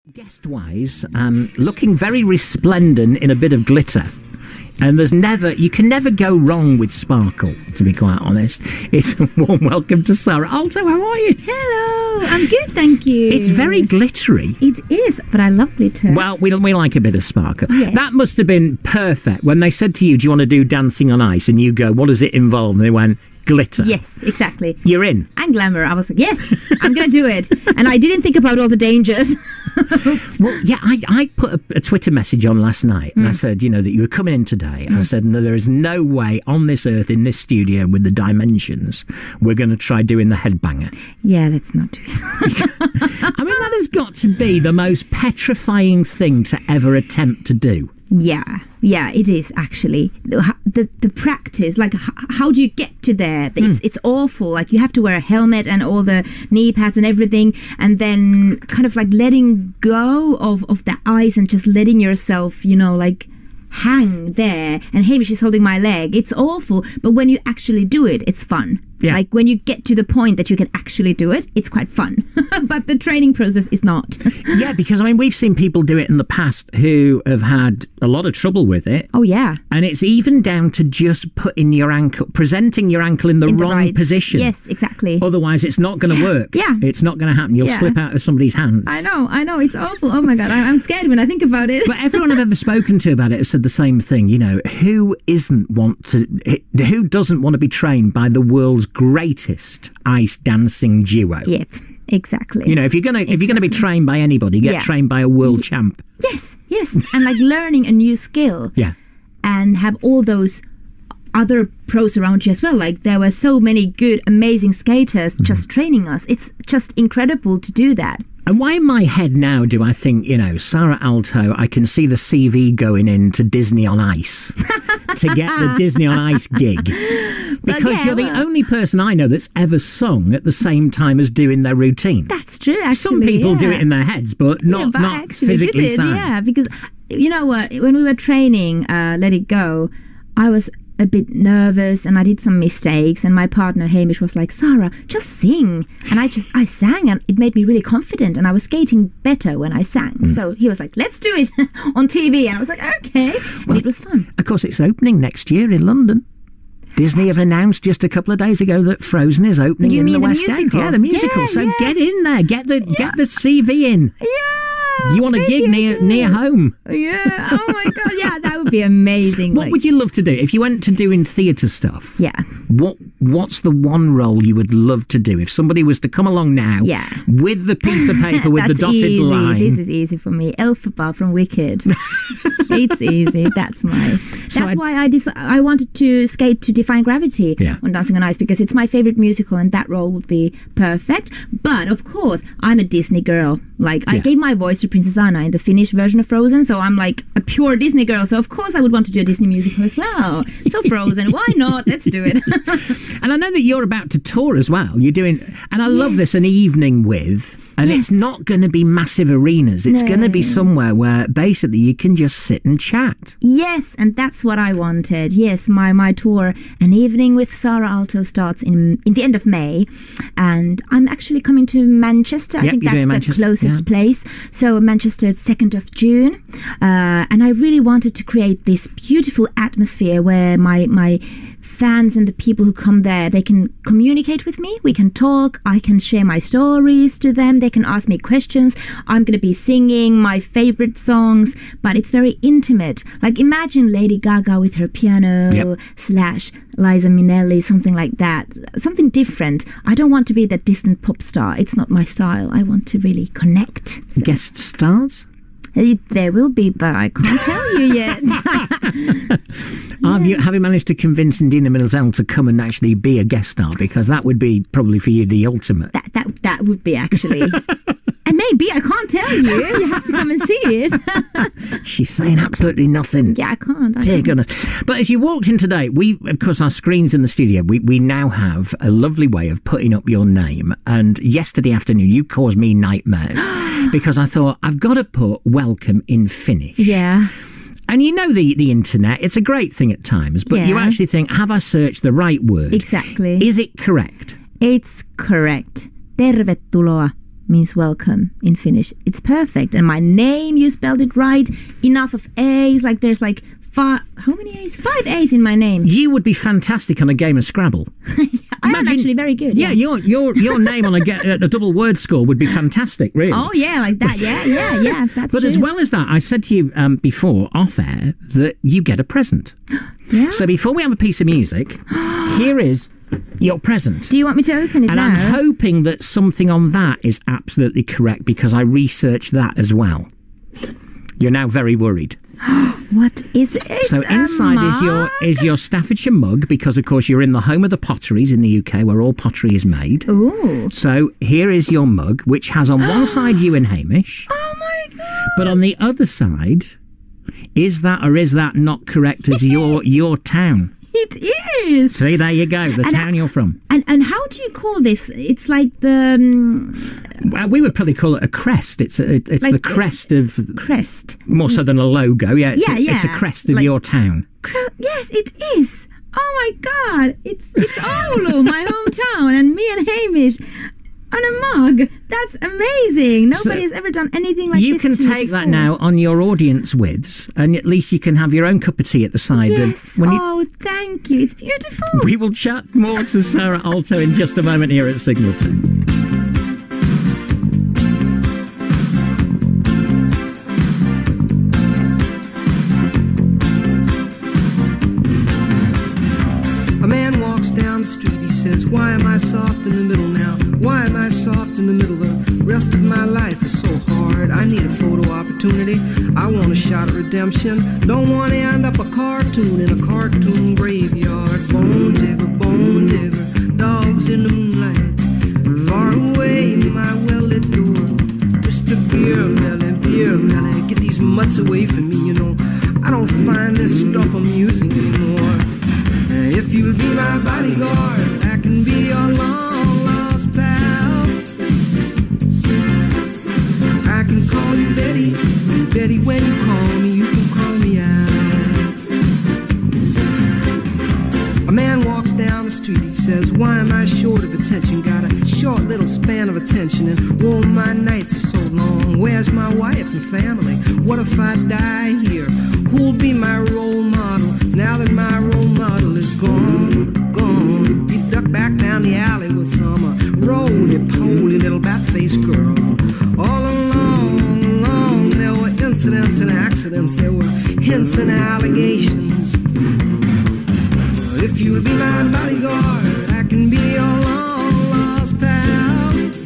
Guest-wise, looking very resplendent in a bit of glitter. And you can never go wrong with sparkle, to be quite honest. It's a warm welcome to Sara Alto. How are you? Hello, I'm good, thank you. It's very glittery. It is, but I love glitter. Well, we like a bit of sparkle. Yes. That must have been perfect when they said to you, do you want to do Dancing on Ice? And you go, what does it involve? And they went, glitter. Yes, exactly. You're in. And glamour. I was like, yes, I'm going to do it. And I didn't think about all the dangers. Well, yeah, I put a Twitter message on last night and I said, that you were coming in today. I said, no, there is no way on this earth, in this studio with the dimensions, we're going to try doing the headbanger. Yeah, let's not do it. I mean, that has got to be the most petrifying thing to ever attempt to do. Yeah, it is actually. The practice, like how do you get to there? It's awful. Like you have to wear a helmet and all the knee pads and everything, and then kind of like letting go of the ice and just letting yourself, like hang there. And Hamish is holding my leg. It's awful, but when you actually do it, it's fun. Yeah. Like when you get to the point that you can actually do it, it's quite fun. But the training process is not. Yeah, because I mean, we've seen people do it in the past who have had a lot of trouble with it. Oh, yeah. And it's even down to just presenting your ankle in the wrong position. Yes, exactly. Otherwise, it's not going to work. Yeah. It's not going to happen. You'll slip out of somebody's hands. I know. It's awful. Oh, my God. I'm scared when I think about it. But everyone I've ever spoken to about it has said the same thing. Who doesn't want to be trained by the world's greatest ice dancing duo? Yep, exactly. If you're gonna be trained by anybody, get trained by a world champ. Yes, and like learning a new skill. Yeah, and have all those other pros around you as well. Like there were so many good, amazing skaters just training us. It's just incredible to do that. And why in my head now do I think, Sara Alto, I can see the CV going into Disney on Ice to get the Disney on Ice gig. Because you're the only person I know that's ever sung at the same time as doing their routine. That's true, actually. Some people do it in their heads, but not physically so. Yeah, because you know what? When we were training Let It Go, I was a bit nervous and I did some mistakes, and my partner Hamish was like, Sara, just sing. And I sang, and it made me really confident, and I was skating better when I sang. So he was like, let's do it on TV, and I was like, okay. And it was fun. Of course, it's opening next year in London. Disney have announced just a couple of days ago that Frozen is opening in the West End. Yeah, the musical. Get in there. Get the CV in. Yeah. You want a gig near home? Yeah. Oh my God. Yeah, that would be amazing. What would you love to do if you went to doing theatre stuff? Yeah. What's the one role you would love to do if somebody was to come along now? Yeah. With the piece of paper with the dotted line. This is easy for me. Elphaba from Wicked. It's easy. That's why I wanted to skate to Defying Gravity on Dancing on Ice, because it's my favorite musical and that role would be perfect. But of course, I'm a Disney girl. Like I gave my voice to Princess Anna in the Finnish version of Frozen, so I'm like a pure Disney girl. So of course I would want to do a Disney musical as well. So Frozen, why not? Let's do it. And I know that you're about to tour as well. You're doing, and I love this, an evening with. And it's not going to be massive arenas. It's going to be somewhere where basically you can just sit and chat. Yes, and that's what I wanted. Yes, my tour, An Evening with Sara Alto, starts in the end of May. And I'm actually coming to Manchester. I think that's the closest place. So Manchester, 2nd of June. And I really wanted to create this beautiful atmosphere where my fans and the people who come there, they can communicate with me. We can talk. I can share my stories to them. They can ask me questions. I'm going to be singing my favorite songs, but it's very intimate. Like imagine Lady Gaga with her piano / Liza Minnelli, something like that. Something different. I don't want to be that distant pop star. It's not my style. I want to really connect. So. Guest stars? There will be, but I can't tell you yet. Have you managed to convince Indina Menzel to come and actually be a guest star? Because that would be probably for you the ultimate. That would be actually. And maybe, I can't tell you. You have to come and see it. She's saying absolutely nothing. Yeah, I can't. Dear goodness. But as you walked in today, of course, our screens in the studio, we now have a lovely way of putting up your name. And yesterday afternoon, you caused me nightmares because I thought, I've got to put welcome in Finnish. Yeah. And the internet, it's a great thing at times, but you actually think, have I searched the right word? Exactly. Is it correct? It's correct. Tervetuloa. means welcome in Finnish. It's perfect. And my name, you spelled it right. Enough of A's. Like there's like how many A's? 5 A's in my name. You would be fantastic on a game of Scrabble. I'm actually very good. Yeah, your name on a double word score would be fantastic, really. Oh yeah, like that. Yeah. That's but true. as well as that, I said to you before off air that you get a present. Yeah. So before we have a piece of music, here is your present. Do you want me to open it now? And I'm hoping that something on that is absolutely correct because I researched that as well. You're now very worried. What is it? So inside is your Staffordshire mug because, of course, you're in the home of the potteries in the UK where all pottery is made. Ooh. So here is your mug, which has on one side you and Hamish. Oh, my God. But on the other side, is that or is that not correct as your town? It is. See, there you go, the town you're from. And how do you call this? It's like the... well, we would probably call it a crest. It's like the crest of... Crest. More so than a logo. Yeah, it's a crest of your town. Yes, it is. Oh, my God. It's Oulu, my hometown, and me and Hamish... on a mug. That's amazing. Nobody has ever done anything like this. You can take that now on your audience widths, and at least you can have your own cup of tea at the side. Yes. Thank you. It's beautiful. We will chat more to Sara Alto in just a moment here at Signalton. A man walks down the street. He says, why am I soft in the middle now? Why am I soft in the middle? The rest of my life is so hard. I need a photo opportunity. I want a shot at redemption. Don't want to end up a cartoon in a cartoon graveyard. Bone digger, dogs in the moonlight. Far away, my well-lit door. Mr. Beer Melly, get these mutts away from me, you know. I don't find this stuff amusing anymore. If you'll be my bodyguard, I can be your long-lost pal. I can call you Betty, and Betty, when you call me, you can call me out. A man walks down the street, he says, why am I short of attention? Got a short little span of attention, and oh, my nights are so long. Where's my wife and family? What if I die here? Who'll be my role model now that my role model is gone? He ducked back down the alley with some roly-poly little bat-faced girl. All along, there were incidents and accidents. There were hints and allegations. If you'll be my bodyguard, I can be your long-lost pal.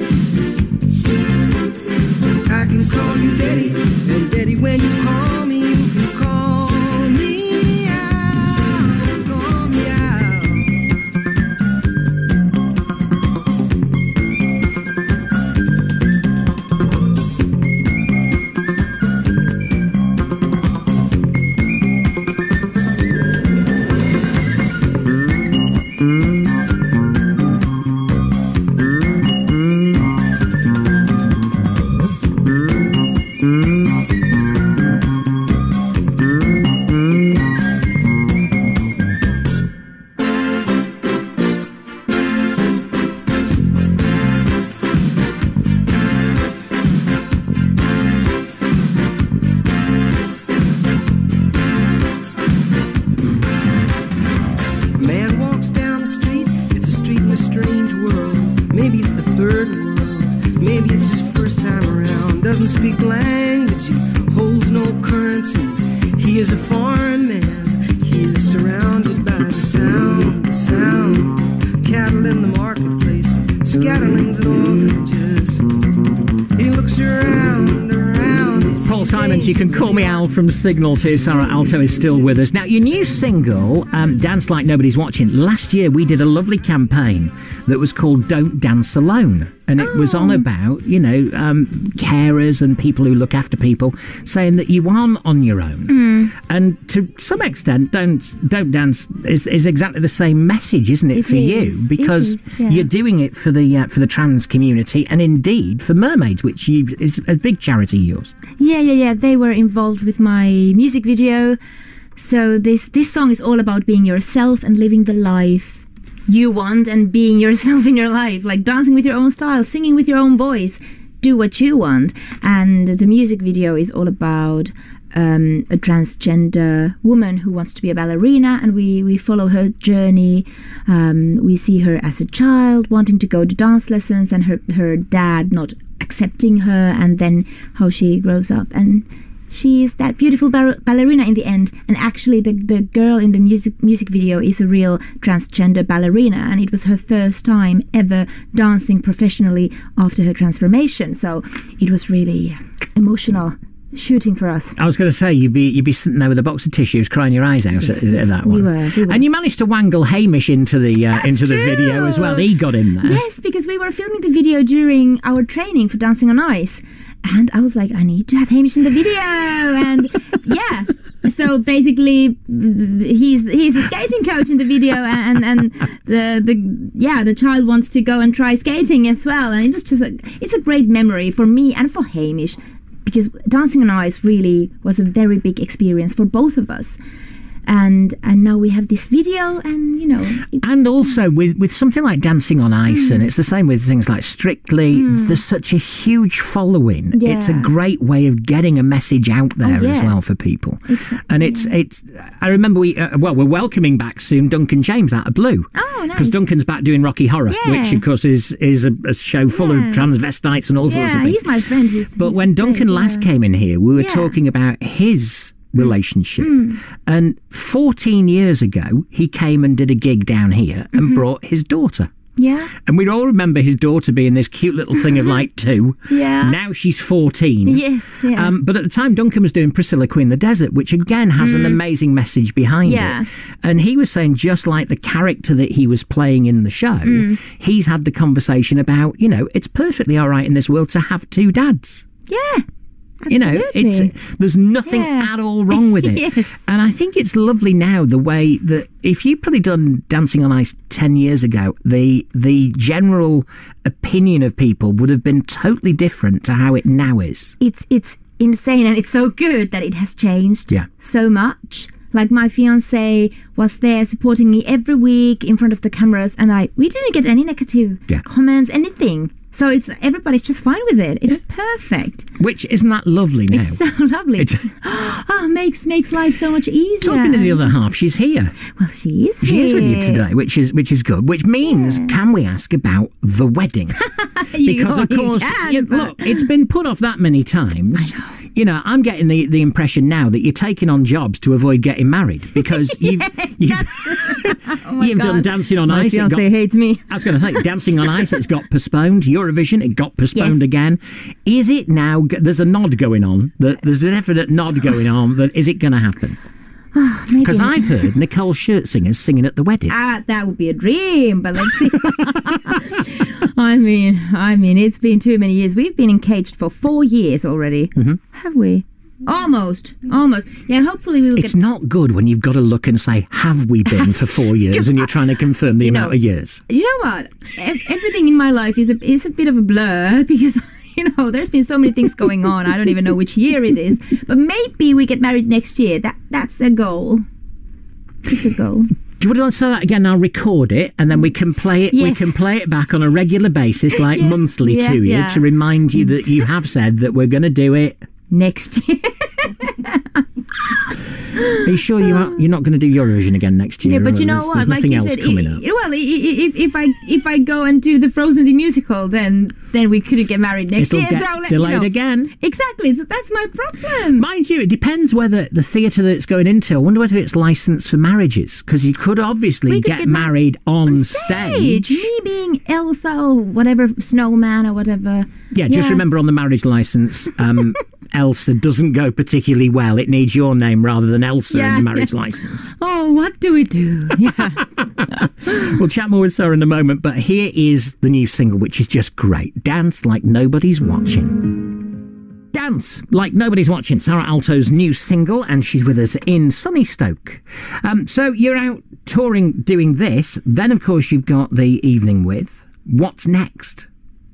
I can call you Daddy, and Daddy, when you call me, you can call me out, call me out. You can call me Al from Signal to Sara Alto is still with us. Now, your new single, Dance Like Nobody's Watching, last year we did a lovely campaign that was called Don't Dance Alone. And it was on about, carers and people who look after people, saying that you aren't on your own. And to some extent, Don't Dance is exactly the same message, isn't it, for you? Because you're doing it for the trans community and indeed for Mermaids, which is a big charity of yours. Yeah. They were involved with my music video. So this song is all about being yourself and living the life you want and being yourself in your life, like dancing with your own style, singing with your own voice, do what you want. And the music video is all about a transgender woman who wants to be a ballerina, and we follow her journey. We see her as a child wanting to go to dance lessons, and her dad not accepting her, and then how she grows up, and she is that beautiful ballerina in the end. And actually the girl in the music video is a real transgender ballerina, and it was her first time ever dancing professionally after her transformation. So it was really emotional shooting for us. I was going to say, you'd be sitting there with a box of tissues crying your eyes out at that one. We were. And you managed to wangle Hamish into the video as well. He got in there. Yes, because we were filming the video during our training for Dancing on Ice, and I was like, I need to have Hamish in the video. And yeah, so basically he's a skating coach in the video, and the child wants to go and try skating as well. And it was just it's a great memory for me and for Hamish, because Dancing on Ice really was a very big experience for both of us. And now we have this video, and you know. And also with something like Dancing on Ice, and it's the same with things like Strictly, there's such a huge following. Yeah. It's a great way of getting a message out there as well for people. Exactly. And it's. I remember we're welcoming back soon Duncan James out of Blue. Oh, nice. Because Duncan's back doing Rocky Horror, which of course is a show full of transvestites and all sorts of things. He's my friend. But when Duncan last came in here, we were talking about his relationship, and 14 years ago he came and did a gig down here and brought his daughter, and we all remember his daughter being this cute little thing of like 2. Now she's 14. But at the time Duncan was doing Priscilla Queen the Desert, which again has an amazing message behind it, and he was saying, just like the character that he was playing in the show, he's had the conversation about, you know, it's perfectly all right in this world to have 2 dads. Absolutely. You know, there's nothing at all wrong with it. And I think it's lovely now the way that if you'd probably done Dancing on Ice 10 years ago, the general opinion of people would have been totally different to how it now is. It's insane, and it's so good that it has changed so much. Like, my fiance was there supporting me every week in front of the cameras, and we didn't get any negative comments, anything. So everybody's just fine with it. It's perfect. Which, isn't that lovely now? It's so lovely. Makes life so much easier. Talking to the other half, she's here. Well, she is here. She is with you today, which is good. Which means, can we ask about the wedding? Because of course, look, it's been put off that many times. I know. You know, I'm getting the impression now that you're taking on jobs to avoid getting married, because you've done Dancing on Ice. My fiancé hates me. I was going to say, Dancing on Ice, it's got postponed. Eurovision, it got postponed again. Is it now? There's a nod going on. There's a definite nod going on. That is it going to happen? Because I've heard Nicole Scherzinger's singing at the wedding. That would be a dream, but let's see. I mean, it's been too many years. We've been engaged for 4 years already. Have we? Almost. Yeah, hopefully we will It's not good when you've got to look and say, have we been for 4 years, and you're trying to confirm the amount of years. You know what? Everything in my life is a bit of a blur, because, you know, there's been so many things going on. I don't even know which year it is. But maybe we get married next year. That's a goal. It's a goal. Do you want to say that again? I'll record it, and then we can play it. We can play it back on a regular basis, like monthly to you, to remind you that you have said that we're going to do it next year. Are you sure you're not going to do Eurovision again next year? Yeah, but you know what? There's nothing else coming up. Well, if I go and do the Frozen the musical, then we couldn't get married next year. It'll get delayed again. Exactly. So that's my problem. Mind you, it depends whether the theatre that it's going into, I wonder whether it's licensed for marriages, because you could obviously get married on stage. Me being Elsa or whatever, Snowman or whatever. Yeah, just remember on the marriage licence, Elsa doesn't go particularly well. It needs your name rather than Elsa in the marriage licence. Oh, what do we do? We'll chat more with Sarah in a moment, but here is the new single, which is just great. Dance Like Nobody's Watching. Dance Like Nobody's Watching, Sarah Alto's new single, and she's with us in sunny Stoke. So you're out touring doing this, then of course you've got the evening with. What's next?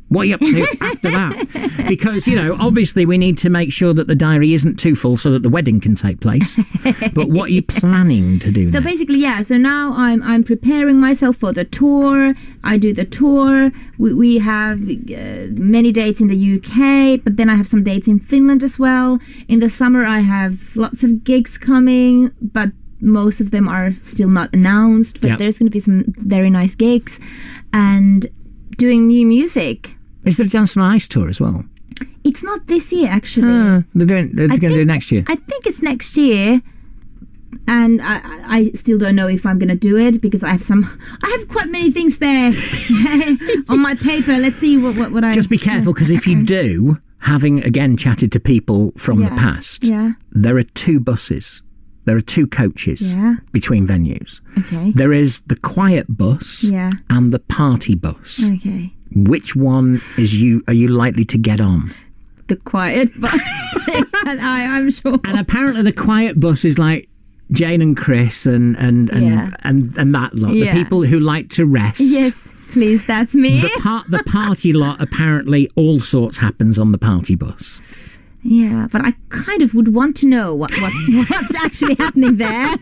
What are you up to after that? Because, obviously we need to make sure that the diary isn't too full so that the wedding can take place. But what are you planning to do So next? basically, so now I'm preparing myself for the tour. I do the tour. We have many dates in the UK, but then I have some dates in Finland as well. In the summer, I have lots of gigs coming, but most of them are still not announced. But there's going to be some very nice gigs. And doing new music. Is there a Dance on Ice tour as well? It's not this year, actually. They're going to do it next year? I think it's next year. And I still don't know if I'm going to do it because I have quite many things there on my paper. Let's see what I... Just be careful, because if you do, having again chatted to people from the past, there are 2 buses. There are 2 coaches between venues. Okay. There is the quiet bus and the party bus. Okay. Which one are you likely to get on? The quiet bus. I'm sure. And apparently the quiet bus is like Jane and Chris and that lot. The people who like to rest. Yes, please, that's me. The party lot, apparently all sorts happens on the party bus. Yeah, but I kind of would want to know what's actually happening there.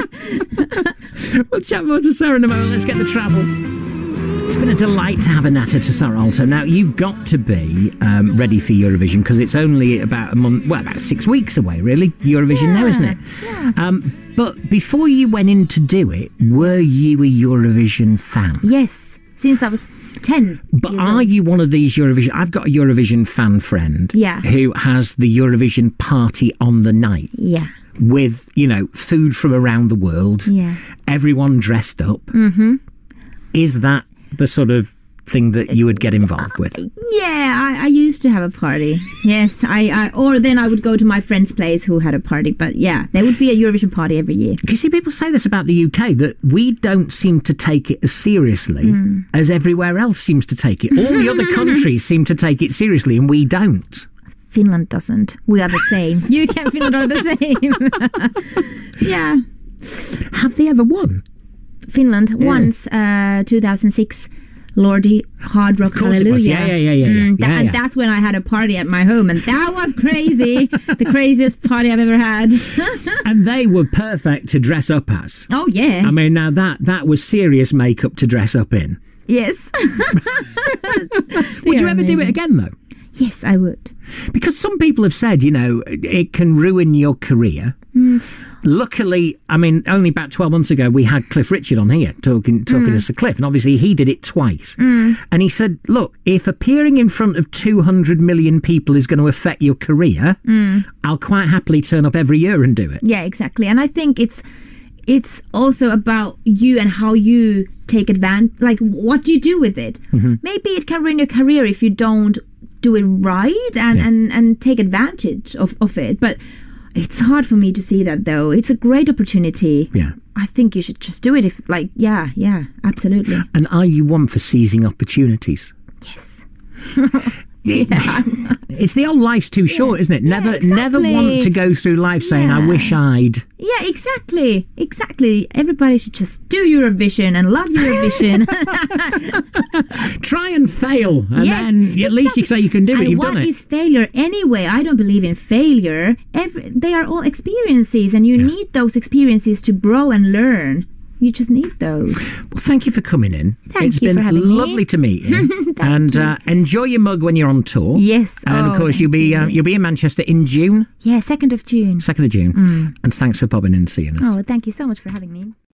We'll chat more to Sarah in a moment. Let's get the travel. It's been a delight to have a natter to Sara Alto. Now, you've got to be ready for Eurovision because it's only about about 6 weeks away, really, Eurovision now, isn't it? Yeah. But before you went in to do it, were you a Eurovision fan? Yes, since I was 10. But are you one of these Eurovision... I've got a Eurovision fan friend who has the Eurovision party on the night. Yeah. With, food from around the world. Yeah. Everyone dressed up. Mm-hmm. Is that the sort of thing that you would get involved with? Yeah, I used to have a party. Yes, or then I would go to my friend's place who had a party. But yeah, there would be a Eurovision party every year. You see, people say this about the UK, that we don't seem to take it as seriously as everywhere else seems to take it. All the other countries seem to take it seriously and we don't. Finland doesn't. We are the same. UK and Finland are the same. Yeah. Have they ever won? Finland once, 2006, Lordi Hard Rock Hallelujah. And that's when I had a party at my home, and that was crazy. The craziest party I've ever had. And they were perfect to dress up as. Oh yeah. I mean, now that was serious makeup to dress up in. Yes. Would you ever do it again, though? Yes, I would. Because some people have said, it can ruin your career. Luckily, I mean, only about 12 months ago, we had Cliff Richard on here talking to Sir Cliff, and obviously he did it twice. And he said, look, if appearing in front of 200 million people is going to affect your career, I'll quite happily turn up every year and do it. Yeah, exactly. And I think it's also about you and how you take advantage, like what do you do with it? Maybe it can ruin your career if you don't do it right and take advantage of it. But it's hard for me to see that, though. It's a great opportunity. Yeah. I think you should just do it if, absolutely. And are you one for seizing opportunities? Yes. Yeah. It's the old life's too short, isn't it? Never want to go through life saying, I wish I'd... Yeah, exactly. Everybody should just do Eurovision and love Eurovision. Try and fail, and then at least you say you can do it. You've done it. What is failure anyway? I don't believe in failure. They are all experiences, and you need those experiences to grow and learn. You just need those. Well, thank you for coming in. It's been lovely to meet you. And enjoy your mug when you're on tour. Yes. And of course you'll be in Manchester in June. Yeah, 2nd of June. 2nd of June. And thanks for popping in and seeing us. Oh, thank you so much for having me.